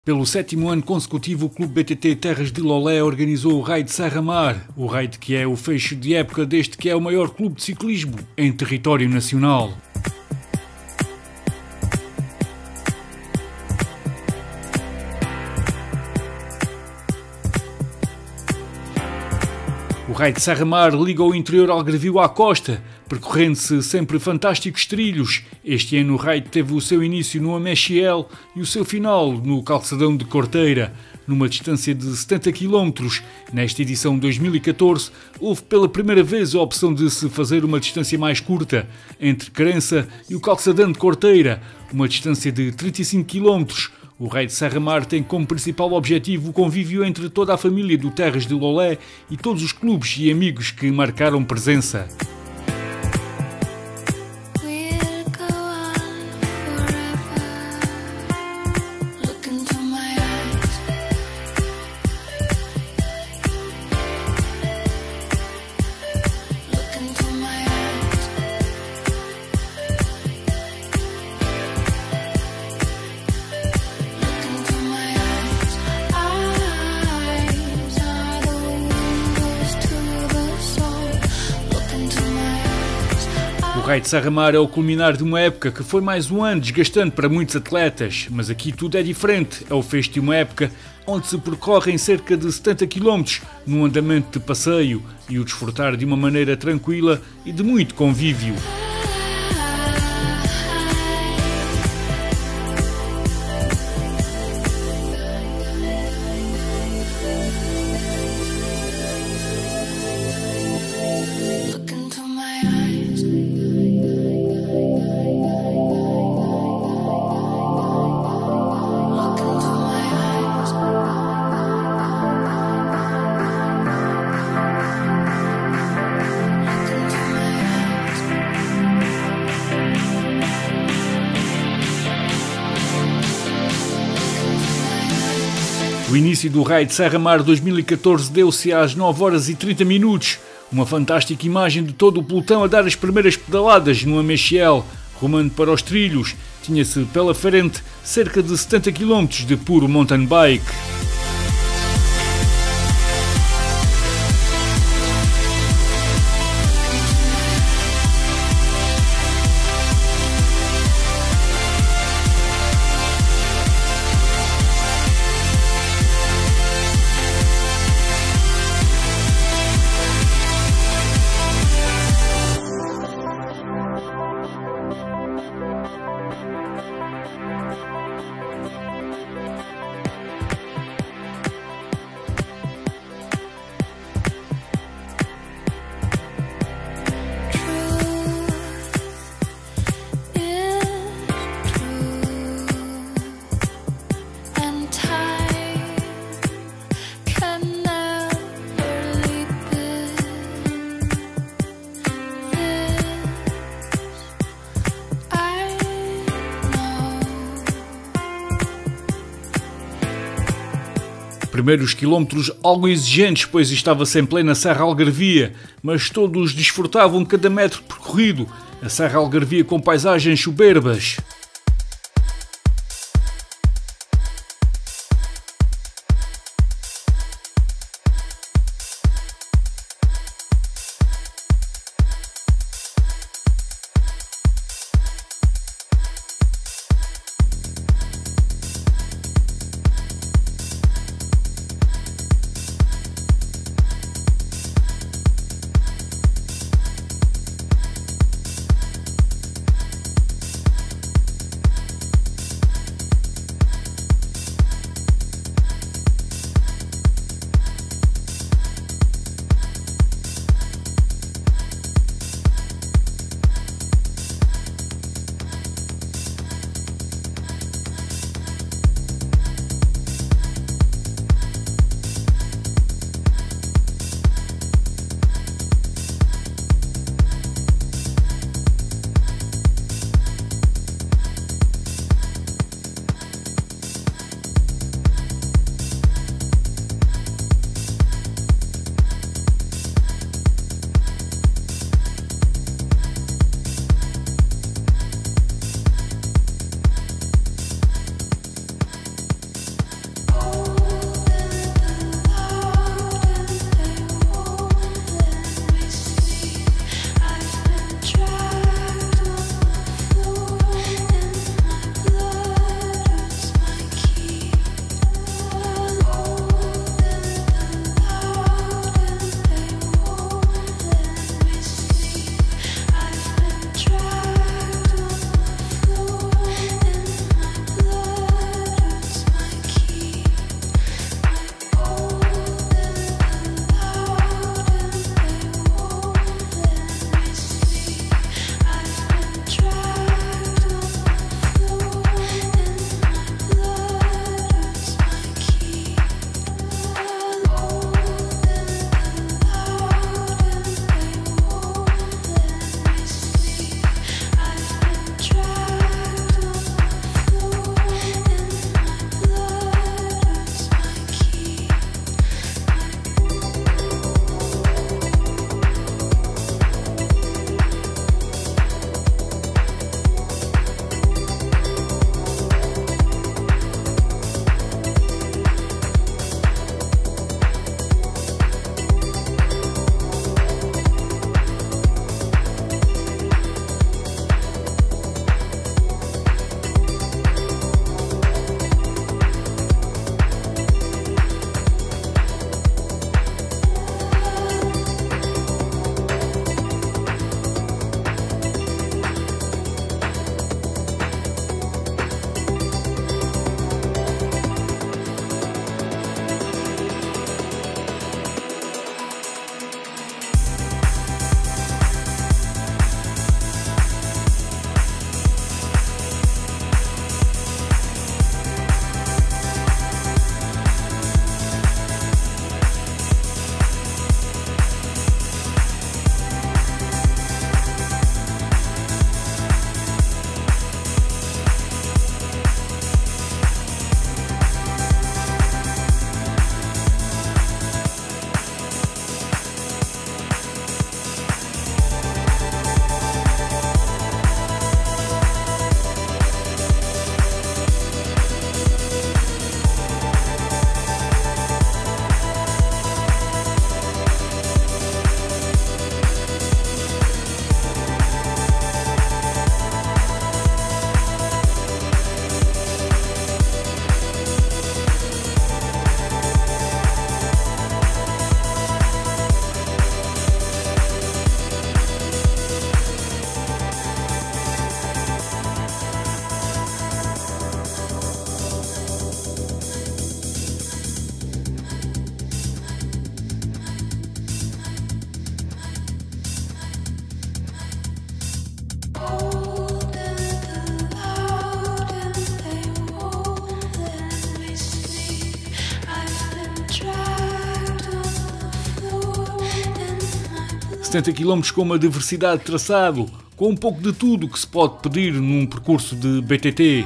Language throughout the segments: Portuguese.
Pelo sétimo ano consecutivo, o Clube BTT Terras de Lolé organizou o Raid Serra Mar, o raid que é o fecho de época deste que é o maior clube de ciclismo em território nacional. O Raid Serra Mar liga o interior algarvio à costa, percorrendo-se sempre fantásticos trilhos. Este ano o raid teve o seu início no Amexiel e o seu final no Calçadão de Corteira, numa distância de 70 km. Nesta edição 2014, houve pela primeira vez a opção de se fazer uma distância mais curta, entre Crença e o Calçadão de Corteira, uma distância de 35 km. O Raid Serra Mar tem como principal objetivo o convívio entre toda a família do Terras de Lolé e todos os clubes e amigos que marcaram presença. O Raid Serra Mar é o culminar de uma época que foi mais um ano desgastante para muitos atletas, mas aqui tudo é diferente. É o fecho de uma época onde se percorrem cerca de 70 km num andamento de passeio e o desfrutar de uma maneira tranquila e de muito convívio. O início do Raid Serra Mar 2014 deu-se às 9 horas e 30 minutos. Uma fantástica imagem de todo o pelotão a dar as primeiras pedaladas no Amexiel, rumando para os trilhos. Tinha-se pela frente cerca de 70 km de puro mountain bike. Primeiros quilómetros algo exigentes, pois estava-se em plena Serra Algarvia, mas todos desfrutavam cada metro percorrido. A Serra Algarvia com paisagens soberbas. 70 km com uma diversidade de traçado, com um pouco de tudo que se pode pedir num percurso de BTT.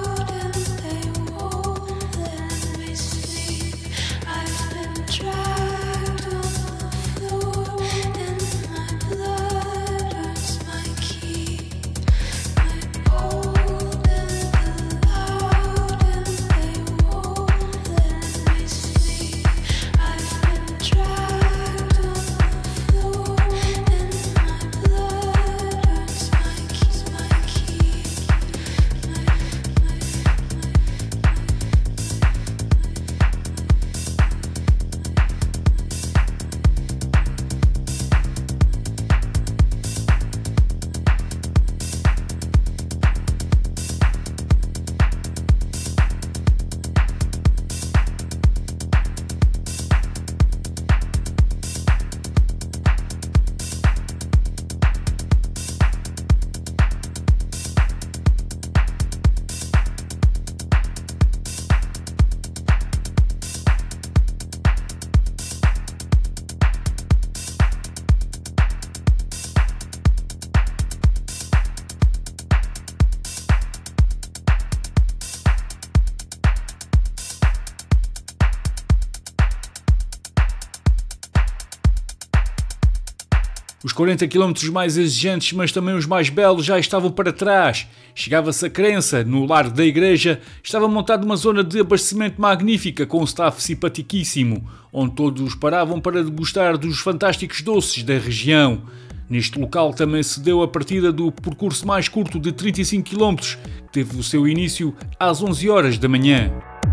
Os 40 km mais exigentes, mas também os mais belos, já estavam para trás. Chegava-se a crença, no largo da igreja, estava montada uma zona de abastecimento magnífica, com um staff simpaticíssimo, onde todos paravam para degustar dos fantásticos doces da região. Neste local também se deu a partida do percurso mais curto de 35 km, que teve o seu início às 11 horas da manhã.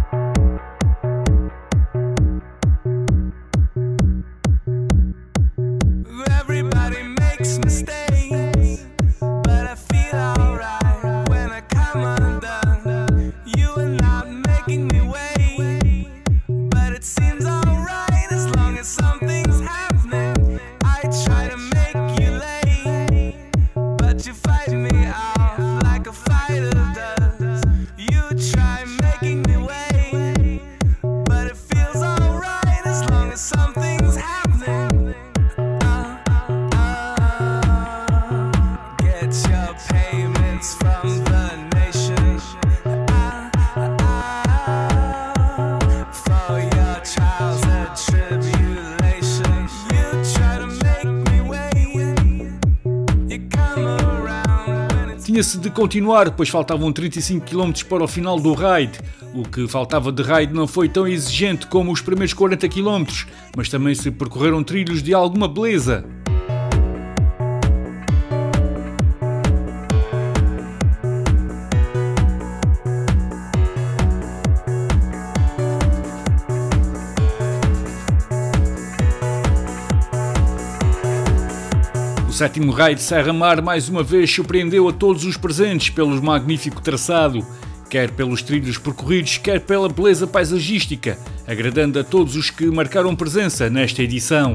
Tinha-se de continuar, pois faltavam 35 km para o final do raid. O que faltava de raid não foi tão exigente como os primeiros 40 km, mas também se percorreram trilhos de alguma beleza. O sétimo raid Serra Mar mais uma vez surpreendeu a todos os presentes pelo magnífico traçado, quer pelos trilhos percorridos, quer pela beleza paisagística, agradando a todos os que marcaram presença nesta edição.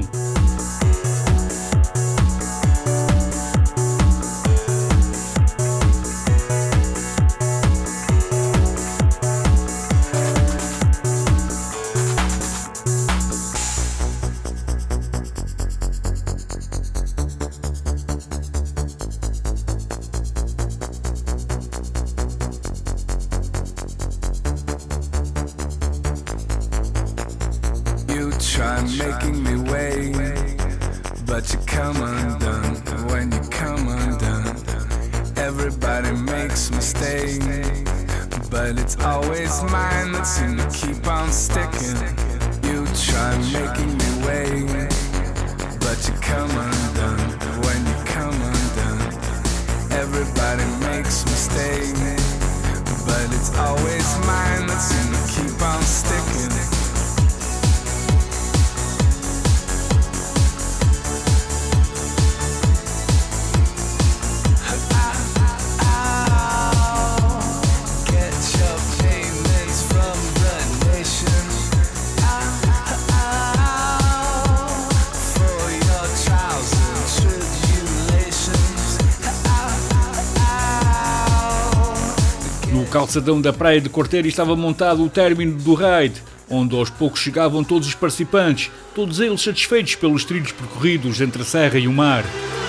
Try making me wait, but you come undone. When you come undone, everybody makes mistakes, but it's always mine that seem to keep on sticking. You try making me wait, but you come undone. When you come undone, everybody makes mistakes, but it's always mine that seem to keep on sticking. No calçadão da praia de Corteira estava montado o término do raid, onde aos poucos chegavam todos os participantes, todos eles satisfeitos pelos trilhos percorridos entre a serra e o mar.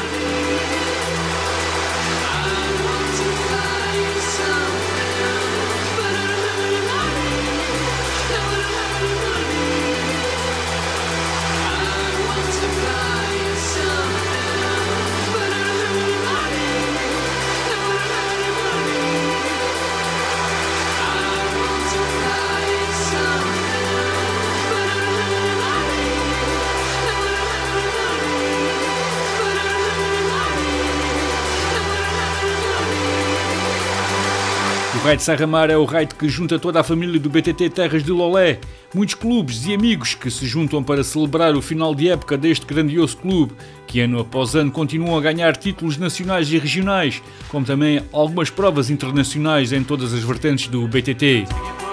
O Raid Serra Mar é o raid que junta toda a família do BTT Terras de Lolé. Muitos clubes e amigos que se juntam para celebrar o final de época deste grandioso clube, que ano após ano continuam a ganhar títulos nacionais e regionais, como também algumas provas internacionais em todas as vertentes do BTT.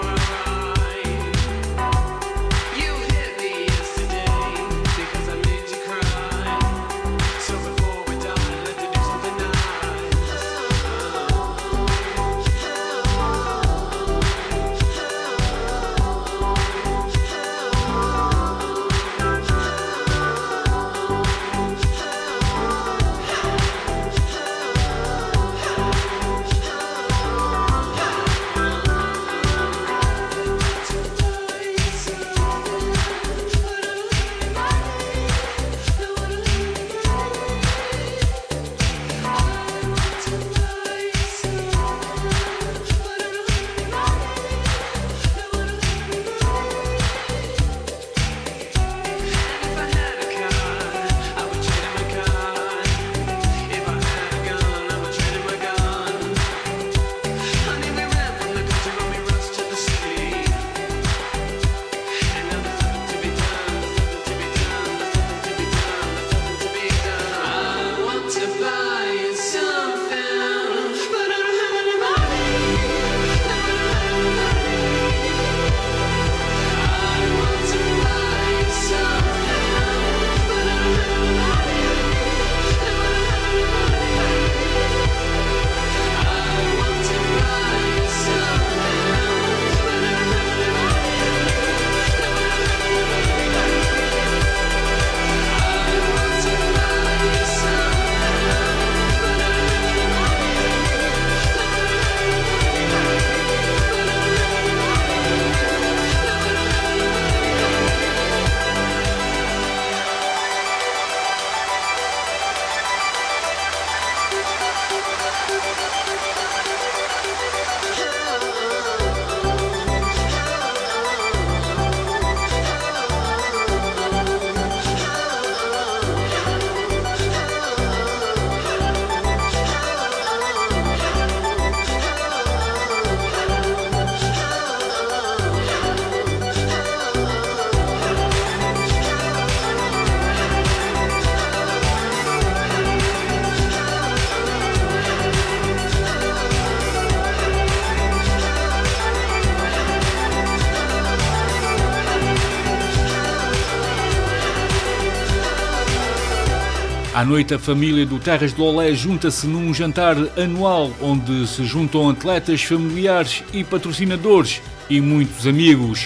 À noite, a família do Terras de Lolé junta-se num jantar anual, onde se juntam atletas, familiares e patrocinadores e muitos amigos.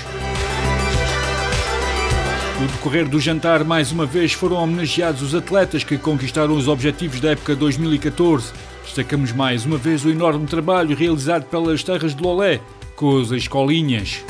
No decorrer do jantar, mais uma vez, foram homenageados os atletas que conquistaram os objetivos da época 2014. Destacamos mais uma vez o enorme trabalho realizado pelas Terras de Lolé com as escolinhas.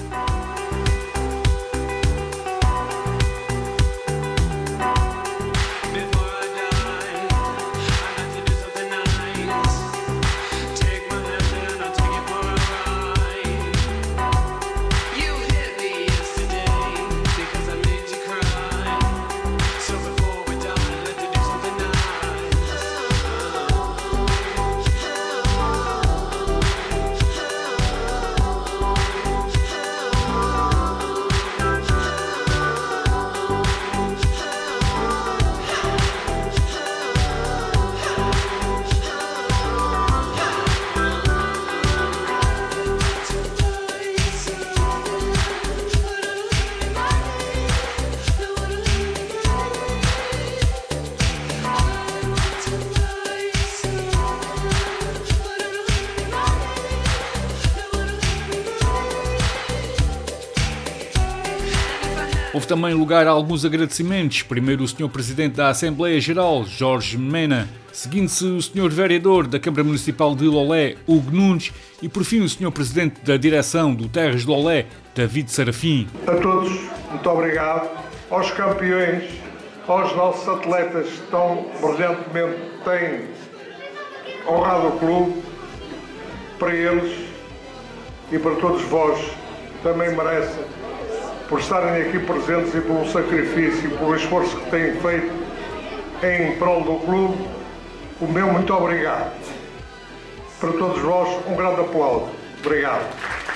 Houve também lugar a alguns agradecimentos. Primeiro o Sr. Presidente da Assembleia Geral, Jorge Mena, seguindo-se o Sr. Vereador da Câmara Municipal de Lolé, Hugo Nunes, e por fim o Sr. Presidente da Direção do Terras de Lolé, David Serafim. A todos, muito obrigado. Aos campeões, aos nossos atletas que tão brilhantemente têm honrado o clube, para eles e para todos vós também merecem, por estarem aqui presentes e pelo sacrifício e pelo esforço que têm feito em prol do clube, o meu muito obrigado. Para todos vós, um grande aplauso. Obrigado.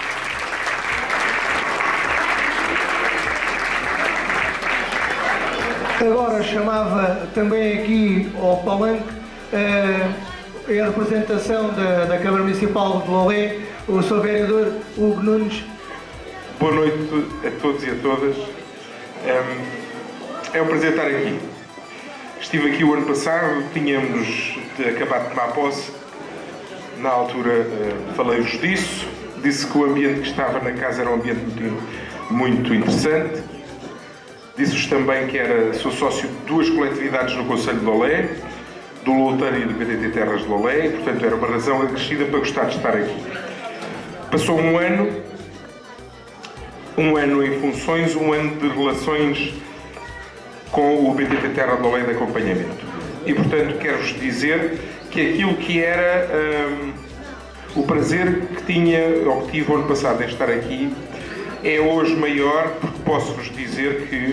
Agora chamava também aqui ao palanque em representação da Câmara Municipal de Lolé, o Sr. Vereador Hugo Nunes. Boa noite a todos e a todas. É um prazer estar aqui. Estive aqui o ano passado, tínhamos acabado de tomar posse. Na altura falei-vos disso, disse que o ambiente que estava na casa era um ambiente muito interessante. Disse-vos também que sou sócio de 2 coletividades no Concelho de Lolé, do Louteiro e do BTT Terras de Lolé, e portanto era uma razão acrescida para gostar de estar aqui. Passou um ano em funções, um ano de relações com o BTT Terra de Lolé de acompanhamento. E portanto quero-vos dizer que aquilo que era o prazer que tive o ano passado em estar aqui, é hoje maior, porque posso-vos dizer que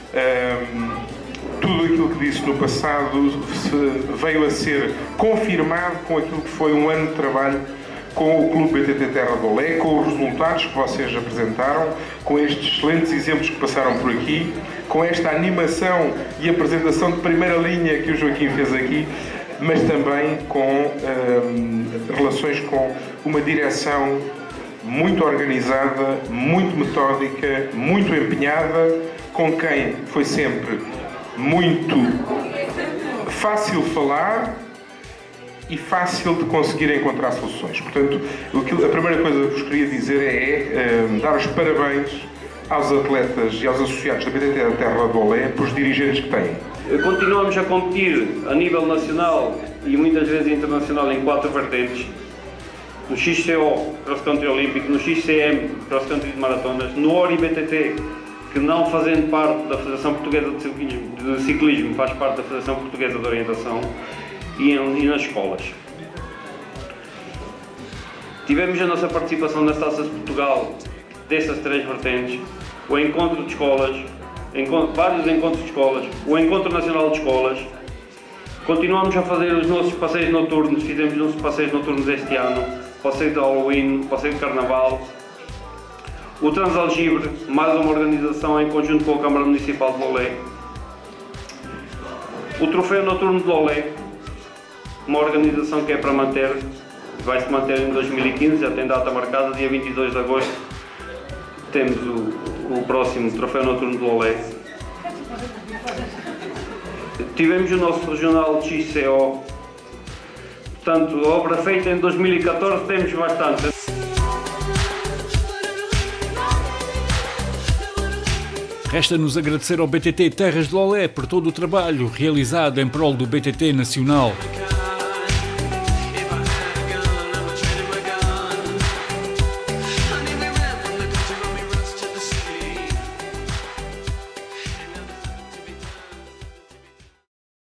tudo aquilo que disse no passado veio a ser confirmado com aquilo que foi um ano de trabalho com o Clube BTT Terra de Lolé, com os resultados que vocês apresentaram, com estes excelentes exemplos que passaram por aqui, com esta animação e apresentação de primeira linha que o Joaquim fez aqui, mas também com relações com uma direção muito organizada, muito metódica, muito empenhada, com quem foi sempre muito fácil falar e fácil de conseguir encontrar soluções. Portanto, a primeira coisa que vos queria dizer é dar os parabéns aos atletas e aos associados da BTT Terra de Lolé pelos dirigentes que têm. Continuamos a competir a nível nacional e muitas vezes internacional em 4 vertentes. No XCO, Cross Country Olímpico, no XCM, Cross Country de Maratonas, no ORI-BTT, que não fazendo parte da Federação Portuguesa de Ciclismo, faz parte da Federação Portuguesa de Orientação, e nas escolas. Tivemos a nossa participação nas Taças de Portugal dessas 3 vertentes, o encontro de escolas, vários encontros de escolas, o Encontro Nacional de Escolas. Continuamos a fazer os nossos passeios noturnos, fizemos os nossos passeios noturnos este ano, passeio de Halloween, passeio de Carnaval. O Transalgibre, mais uma organização em conjunto com a Câmara Municipal de Lolé. O Troféu Noturno de Lolé, uma organização que é para manter, vai-se manter em 2015, já tem data marcada, dia 22 de agosto. Temos o próximo Troféu Noturno de Lolé. Tivemos o nosso regional de XCO. Portanto, a obra feita em 2014 temos bastante. Resta-nos agradecer ao BTT Terras de Lolé por todo o trabalho realizado em prol do BTT Nacional.